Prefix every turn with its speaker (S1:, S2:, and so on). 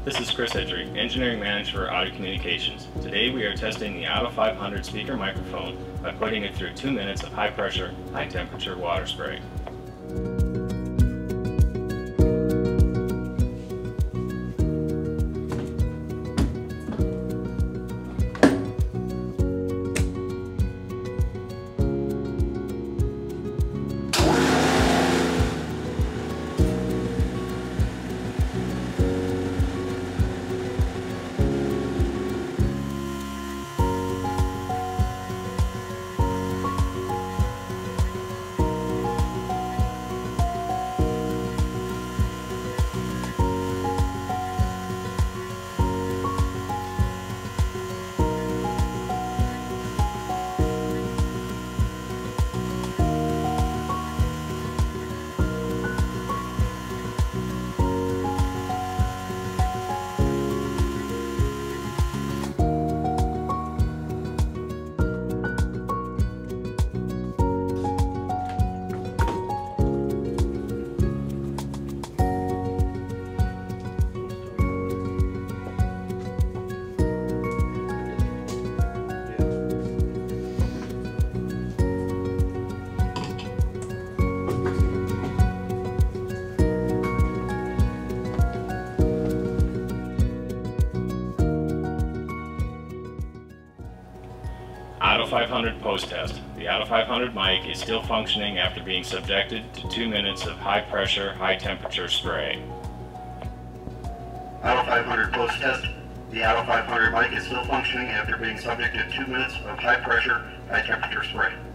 S1: This is Chris Edry, Engineering Manager for Audio Communications. Today we are testing the OTTO 500 speaker microphone by putting it through 2 minutes of high pressure, high temperature water spray. OTTO 500 post-test. The OTTO 500 mic is still functioning after being subjected to 2 minutes of high pressure, high temperature spray.
S2: OTTO 500 post-test. The OTTO 500 mic is still functioning after being subjected to 2 minutes of high pressure, high temperature spray.